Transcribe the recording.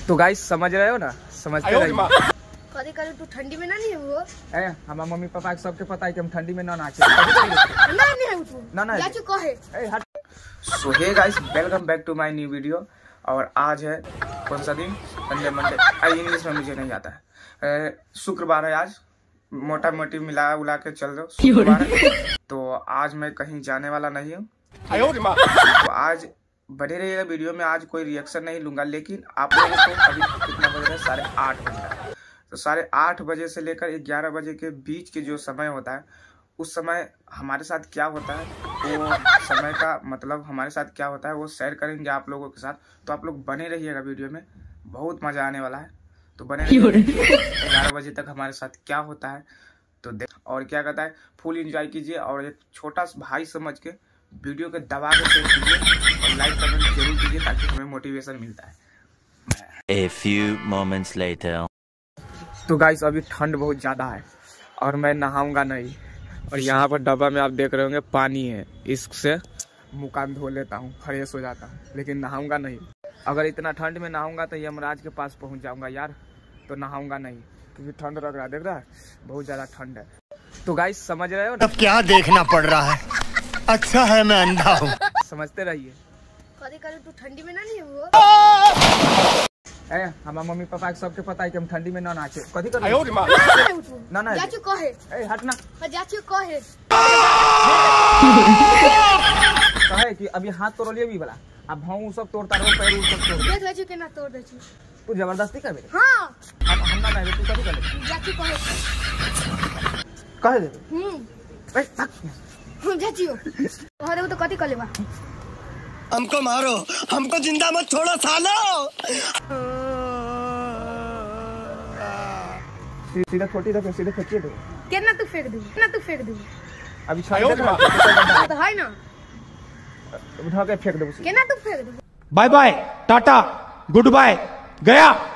तो गाइस समझ रहे हो ना, समझते रहिए। कभी कभी तू ठंडी में ना नहीं है वो? हमारे मम्मी पापा के सबके पता है कि हम ठंडी में ना नाचे। ना so hey guys, welcome back to my new video. और आज है कौन सा दिन? संडे मंडे, इंग्लिश में मुझे नहीं आता है। शुक्रवार है आज, मोटा मोटी मिला उला के चल दो शुक्रवार है। तो आज मैं कहीं जाने वाला नहीं हूँ। तो आज बने रहिएगा वीडियो में। आज कोई रिएक्शन नहीं लूंगा, लेकिन आप लोगों को अभी कितना बज रहा है? 8:30 बज रहा है। तो 8:30 बजे से लेकर 11 बजे के बीच के जो समय होता है, उस समय हमारे साथ क्या होता है, वो समय का मतलब हमारे साथ क्या होता है वो शेयर करेंगे आप लोगों के साथ। तो आप लोग बने रहिएगा वीडियो में, बहुत मजा आने वाला है। तो बने रहिएगा 11 बजे तक हमारे साथ क्या होता है तो देख, और क्या कहता है फुल एंजॉय कीजिए। और एक छोटा भाई समझ के वीडियो के दबा के शेयर कीजिए और लाइक कमेंट जरूर कीजिए, ताकि हमें मोटिवेशन मिलता है। A few moments later. तो गाइस अभी ठंड बहुत ज़्यादा है और मैं नहाऊंगा नहीं। और यहाँ पर डब्बा में आप देख रहे होंगे पानी है, इससे मुँह कान धो लेता हूँ, फ्रेश हो जाता हूँ, लेकिन नहाऊंगा नहीं। अगर इतना ठंड में नहाऊंगा तो यमराज के पास पहुँच जाऊंगा यार। तो नहाऊंगा नहीं क्योंकि ठंड लग रहा है, देख रहा है बहुत ज़्यादा ठंड है। तो गाइस समझ रहे हो ना? अब क्या देखना पड़ रहा है? अच्छा है मैं अंधा हूँ। समझते रहिए। कभी कभी तू ठंडी में ना नहीं है वो? हमारे मम्मी पापा के सबके पता है कि हम ठंडी में ना नाचे। कभी कभी ना जाचू कहे हटना जाचू कहे कहे कि अभी हाथ तोड़ लिए भी वाला, अब भाव सब तोड़ता रहो, पैर सब तोड़ देख ले के ना तोड़ दे। तू जबरदस्ती कर बे? हां हम ना नहीं, तू कभी कर ले। जाचू कहे दे जाचियो अरे वो तो कथी कर लेबा? हमको मारो, हमको जिंदा मत छोड़ो सालो। सीधा छोटी रख, सीधे फेंकिए दो। कितना तू फेंक दू? कितना तू फेंक दू? अभी छाई दे ना तो है ना, उठा के फेंक दो। कितना तू फेंक दू? Bye bye, tata, good bye, गया।